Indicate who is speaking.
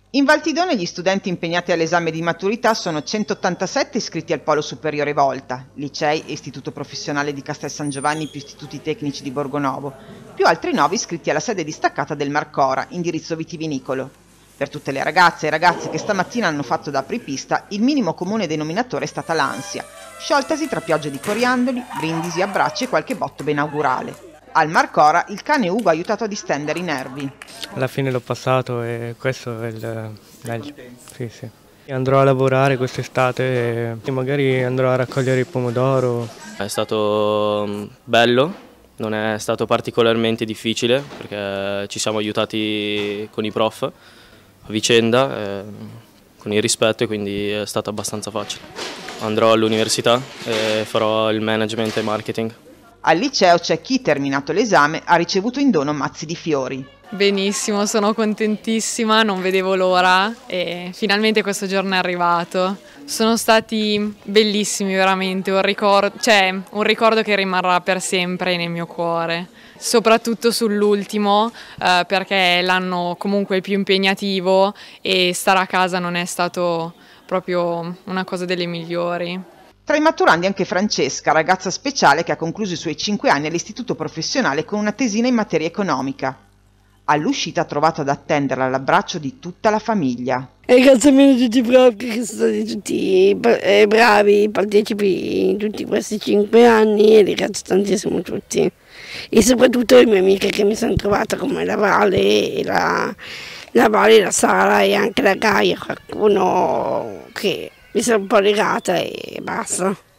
Speaker 1: In Valtidone gli studenti impegnati all'esame di maturità sono 187 iscritti al Polo Superiore Volta, licei e istituto professionale di Castel San Giovanni più istituti tecnici di Borgonovo, più altri 9 iscritti alla sede distaccata del Marcora, indirizzo vitivinicolo. Per tutte le ragazze e i ragazzi che stamattina hanno fatto da apripista, il minimo comune denominatore è stata l'ansia, scioltasi tra piogge di coriandoli, brindisi, abbracci e qualche botto benaugurale. Al Marcora il cane Ugo ha aiutato a distendere i nervi.
Speaker 2: Alla fine l'ho passato e questo è il meglio. Sì. Andrò a lavorare quest'estate e magari andrò a raccogliere il pomodoro.
Speaker 3: È stato bello, non è stato particolarmente difficile perché ci siamo aiutati con i prof a vicenda, con il rispetto, e quindi è stato abbastanza facile. Andrò all'università e farò il management e marketing.
Speaker 1: Al liceo c'è chi, terminato l'esame, ha ricevuto in dono mazzi di fiori.
Speaker 4: Benissimo, sono contentissima, non vedevo l'ora e finalmente questo giorno è arrivato. Sono stati bellissimi veramente, un ricordo che rimarrà per sempre nel mio cuore. Soprattutto sull'ultimo, perché è l'anno comunque più impegnativo e stare a casa non è stato proprio una cosa delle migliori.
Speaker 1: Tra i maturandi anche Francesca, ragazza speciale che ha concluso i suoi 5 anni all'istituto professionale con una tesina in materia economica. All'uscita ha trovato ad attenderla l'abbraccio di tutta la famiglia.
Speaker 5: E grazie a me tutti i prof che sono stati tutti bravi, partecipi in tutti questi 5 anni, e ringrazio tantissimo tutti. E soprattutto le mie amiche che mi sono trovata, come la Vale, la Sara e anche la Gaia, qualcuno che mi sono un po' legata e basta.